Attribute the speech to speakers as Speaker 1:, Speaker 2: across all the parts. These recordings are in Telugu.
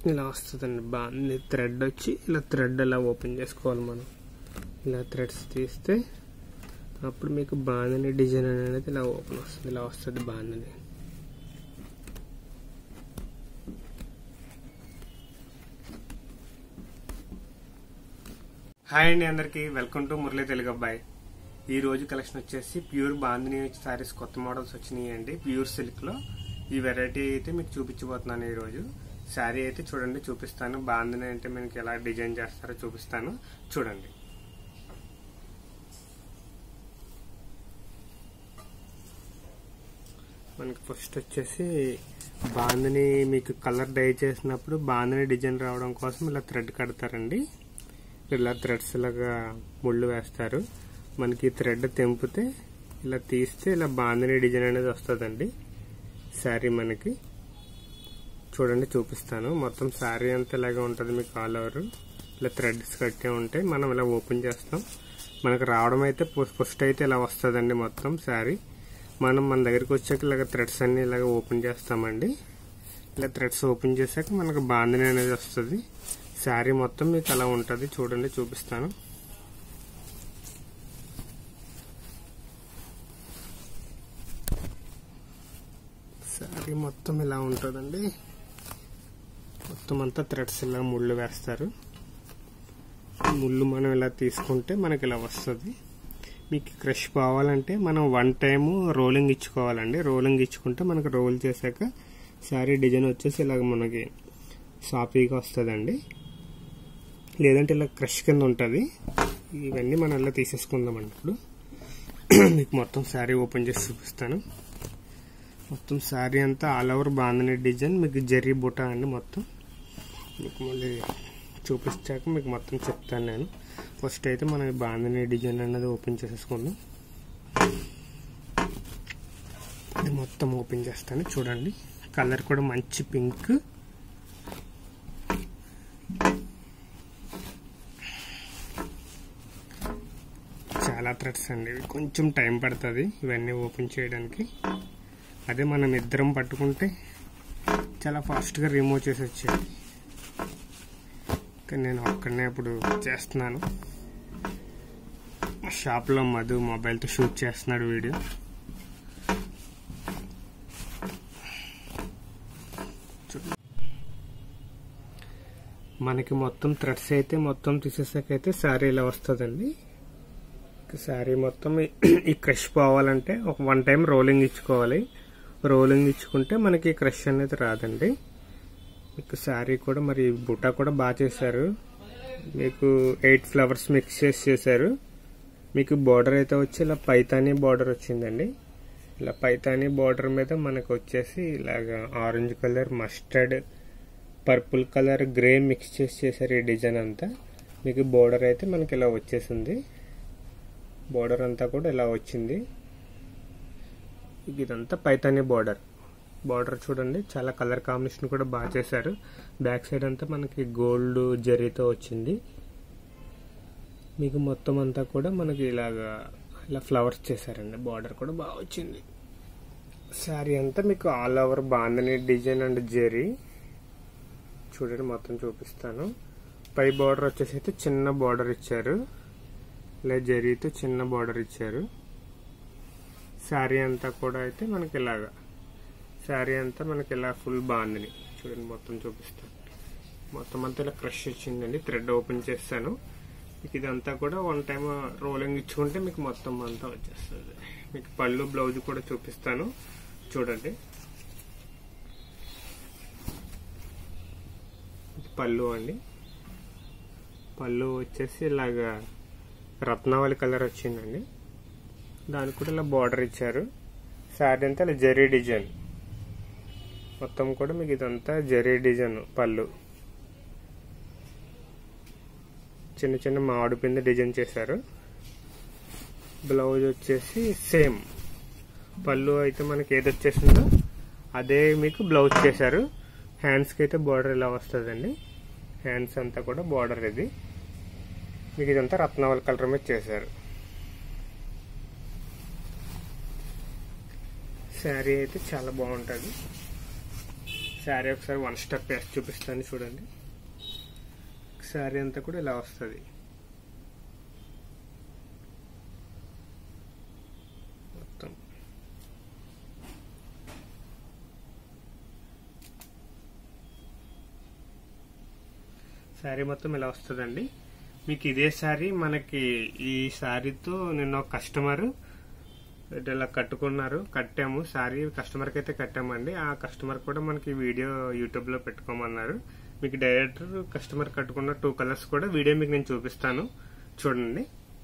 Speaker 1: ఇలా వస్తుందండి. బాగుంది. థ్రెడ్ వచ్చి ఇలా థ్రెడ్ ఇలా ఓపెన్ చేసుకోవాలి మనం. ఇలా థ్రెడ్స్ తీస్తే అప్పుడు మీకు బాగుంది డిజైన్ అనేది ఇలా ఓపెన్ వస్తుంది. ఇలా వస్తుంది బాగుంది. హాయ్ అండి అందరికి, వెల్కమ్ టు మురళీ తెలుగు అబ్బాయి. ఈ రోజు కలెక్షన్ వచ్చేసి ప్యూర్ బాందిని సారీస్ కొత్త మోడల్స్ వచ్చినాయి అండి. ప్యూర్ సిల్క్ లో ఈ వెరైటీ అయితే మీకు చూపించబోతున్నాను. ఈ రోజు శారీ అయితే చూడండి, చూపిస్తాను. బాందిని అంటే మీకు ఎలా డిజైన్ చేస్తారో చూపిస్తాను, చూడండి. మనకి ఫస్ట్ వచ్చేసి బాందిని మీకు కలర్ డై చేసినప్పుడు బాందిని డిజైన్ రావడం కోసం ఇలా థ్రెడ్ కడతారండి. ఇలా థ్రెడ్స్ లాగా ముళ్ళు వేస్తారు. మనకి థ్రెడ్ తెంపితే ఇలా తీస్తే ఇలా బాందిని డిజైన్ అనేది వస్తుందండి. శారీ మనకి చూడండి, చూపిస్తాను. మొత్తం శారీ అంతా ఇలాగే ఉంటుంది మీకు. ఆల్ ఓవర్ ఇలా థ్రెడ్స్ కట్టే ఉంటాయి. మనం ఇలా ఓపెన్ చేస్తాం. మనకు రావడం అయితే ఫస్ట్ అయితే ఇలా వస్తుందండి మొత్తం శారీ. మనం మన దగ్గరికి వచ్చాక ఇలాగ థ్రెడ్స్ అన్ని ఇలాగ ఓపెన్ చేస్తామండి. ఇలా థ్రెడ్స్ ఓపెన్ చేశాక మనకు బాందిని అనేది వస్తుంది. శారీ మొత్తం మీకు అలా ఉంటుంది. చూడండి, చూపిస్తాను. శారీ మొత్తం ఇలా ఉంటుందండి. మొత్తం అంతా థ్రెడ్స్ ఇలా ముళ్ళు వేస్తారు. ముళ్ళు మనం ఇలా తీసుకుంటే మనకి ఇలా వస్తుంది. మీకు క్రష్ పోవాలంటే మనం 1 టైము రోలింగ్ ఇచ్చుకోవాలండి. రోలింగ్ ఇచ్చుకుంటే మనకు రోల్ చేశాక శారీ డిజైన్ వచ్చేసి ఇలాగ మనకి సాఫీగా వస్తుందండి. లేదంటే ఇలా క్రష్ కింద ఉంటుంది. ఇవన్నీ మనం ఇలా తీసేసుకుందామండి. ఇప్పుడు మీకు మొత్తం శారీ ఓపెన్ చేసి చూపిస్తాను. మొత్తం శారీ అంతా ఆల్ ఓవర్ బాందిని డిజైన్, మీకు జరీ బుట్ట అండి. మొత్తం మీకు మళ్ళీ చూపించాక మీకు మొత్తం చెప్తాను నేను. ఫస్ట్ అయితే మనం బాందిని డిజైన్ అనేది ఓపెన్ చేసేసుకుందాం. ఇది మొత్తం ఓపెన్ చేస్తాను. చూడండి, కలర్ కూడా మంచి పింక్. చాలా థ్రెడ్స్ అండి. కొంచెం టైం పడుతుంది ఇవన్నీ ఓపెన్ చేయడానికి. అదే మనం ఇద్దరం పట్టుకుంటే చాలా ఫాస్ట్గా రిమూవ్ చేసి వచ్చేది. కానీ నేను ఒక్కడనే ఇప్పుడు చేస్తున్నాను. షాప్లో మధు మొబైల్తో షూట్ చేస్తున్నాడు వీడియో. మనకి మొత్తం థ్రెడ్స్ అయితే మొత్తం తీసేసాకైతే శారీ ఇలా వస్తుందండి. శారీ మొత్తం ఈ క్రష్ పోవాలంటే ఒక 1 టైం రోలింగ్ ఇచ్చుకోవాలి. రోలింగ్ ఇచ్చుకుంటే మనకి క్రష్ అనేది రాదండి. మీకు శారీ కూడా మరి బుట్ట కూడా బాగా చేశారు. మీకు 8 ఫ్లవర్స్ మిక్స్ చేశారు. మీకు బార్డర్ అయితే వచ్చి ఇలా పైతానీ బార్డర్ వచ్చిందండి. ఇలా పైతానీ బార్డర్ మీద మనకు వచ్చేసి ఇలాగా orange colour, mustard, purple colour, grey mix చేశారు ఈ డిజైన్ అంతా. మీకు బార్డర్ అయితే మనకి ఇలా వచ్చేసింది. బార్డర్ అంతా కూడా ఇలా వచ్చింది. ఇదంతా పైతానీ బార్డర్. బార్డర్ చూడండి, చాలా కలర్ కాంబినేషన్ కూడా బాగా చేశారు. బ్యాక్ సైడ్ అంతా మనకి గోల్డ్ జరీతో వచ్చింది. మీకు మొత్తం అంతా కూడా మనకి ఇలాగా ఇలా ఫ్లవర్స్ చేశారండి. బార్డర్ కూడా బాగా వచ్చింది. శారీ అంతా మీకు all over bandhani design and zari. చూడండి, మొత్తం చూపిస్తాను. పై బార్డర్ వచ్చేసి అయితే చిన్న బార్డర్ ఇచ్చారు. ఇలా జరీతో చిన్న బార్డర్ ఇచ్చారు. శారీ అంతా కూడా అయితే మనకి ఇలాగా శారీ అంతా మనకి ఇలా ఫుల్ బాందిని. చూడండి, మొత్తం చూపిస్తాను. మొత్తం అంతా ఇలా క్రష్ వచ్చిందండి. థ్రెడ్ ఓపెన్ చేస్తాను. మీకు ఇదంతా కూడా 1 టైం రోలింగ్ ఇచ్చుకుంటే మీకు మొత్తం అంతా వచ్చేస్తుంది. మీకు పళ్ళు బ్లౌజ్ కూడా చూపిస్తాను, చూడండి. పళ్ళు అండి. పళ్ళు వచ్చేసి ఇలాగా రత్నావళి కలర్ వచ్చిందండి. దానికి కూడా ఇలా బార్డర్ ఇచ్చారు. శారీ అంతా ఇలా జరీ డిజైన్. మొత్తం కూడా మీకు ఇదంతా జరీ డిజైన్. పళ్ళు చిన్న చిన్న మామిడి పిండి డిజైన్ చేశారు. బ్లౌజ్ వచ్చేసి సేమ్. పళ్ళు అయితే మనకి ఏది వచ్చేసిందో అదే మీకు బ్లౌజ్ చేశారు. హ్యాండ్స్కి అయితే బార్డర్ ఇలా వస్తుందండి. హ్యాండ్స్ అంతా కూడా బార్డర్ ఇది. మీకు ఇదంతా రత్నావళి కలర్ మీద చేశారు. శారీ అయితే చాలా బాగుంటుంది. శారీ ఒకసారి వన్ స్టెప్ వేసి చూపిస్తాను చూడండి. శారీ అంతా కూడా ఇలా వస్తుంది. మొత్తం శారీ మొత్తం ఇలా వస్తుందండి. మీకు ఇదే శారీ మనకి ఈ శారీతో నిన్న ఒక కస్టమర్ ఇలా కట్టాము శారీ, కస్టమర్కి అయితే కట్టామండి. ఆ కస్టమర్ కూడా మనకి వీడియో యూట్యూబ్లో పెట్టుకోమన్నారు. మీకు డైరెక్ట్ కస్టమర్ కట్టుకున్న 2 కలర్స్ కూడా వీడియో మీకు నేను చూపిస్తాను చూడండి.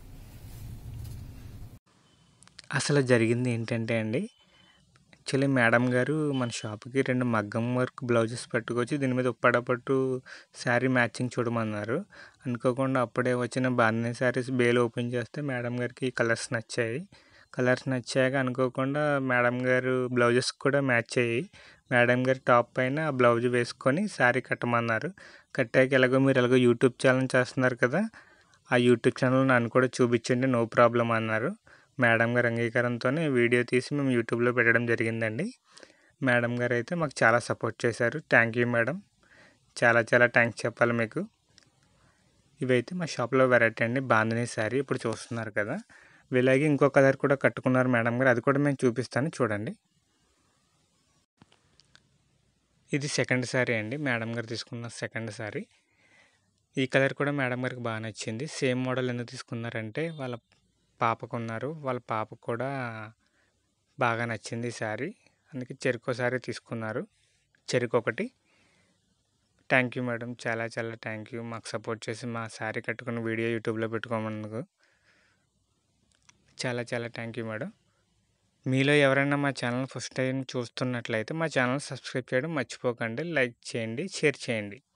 Speaker 2: అసలు జరిగింది ఏంటంటే అండి, యాక్చువల్లీ మేడం గారు మన షాప్కి 2 మగ్గం వర్క్ బ్లౌజెస్ పట్టుకొచ్చి దీని మీద ఉప్పాడ పట్టు శారీ మ్యాచింగ్ చూడమన్నారు. అనుకోకుండా అప్పుడే వచ్చిన బాందిని శారీస్ బేల్ ఓపెన్ చేస్తే మేడం గారికి కలర్స్ నచ్చాక అనుకోకుండా మేడం గారు బ్లౌజెస్ కూడా మ్యాచ్ అయ్యాయి. మేడం గారి టాప్ పైన ఆ బ్లౌజ్ వేసుకొని శారీ కట్టమన్నారు. కట్టాక మీరు యూట్యూబ్ ఛానల్ చేస్తున్నారు కదా, ఆ యూట్యూబ్ ఛానల్ నన్ను కూడా చూపించండి, నో ప్రాబ్లం అన్నారు. మేడం గారి అంగీకారంతోనే వీడియో తీసి మేము యూట్యూబ్లో పెట్టడం జరిగిందండి. మేడం గారు అయితే మాకు చాలా సపోర్ట్ చేశారు. థ్యాంక్ యూ మేడం, చాలా చాలా థ్యాంక్స్ చెప్పాలి మీకు. ఇవైతే మా షాప్లో వెరైటీ అండి, బాందిని శారీ ఇప్పుడు చూస్తున్నారు కదా. ఇలాగే ఇంకో కలర్ కూడా కట్టుకున్నారు మేడం గారు, అది కూడా మేము చూపిస్తాను చూడండి. ఇది సెకండ్ శారీ అండి, మేడం గారు తీసుకున్న సెకండ్ శారీ. ఈ కలర్ కూడా మేడం గారికి బాగా నచ్చింది. సేమ్ మోడల్ ఎందుకు తీసుకున్నారంటే వాళ్ళ పాపకు కూడా బాగా నచ్చింది ఈ శారీ, అందుకే చెరుకో శారీ తీసుకున్నారు, చెరుకు ఒకటి. థ్యాంక్ యూ మేడం, చాలా చాలా థ్యాంక్ యూ మాకు సపోర్ట్ చేసి మా శారీ కట్టుకున్న వీడియో యూట్యూబ్లో పెట్టుకోమన్నందుకు చాలా చాలా థ్యాంక్ యూ మేడం. మీలో ఎవరైనా మా ఛానల్ ఫస్ట్ టైం చూస్తున్నట్లయితే మా ఛానల్ సబ్స్క్రైబ్ చేయడం మర్చిపోకండి. లైక్ చేయండి, షేర్ చేయండి.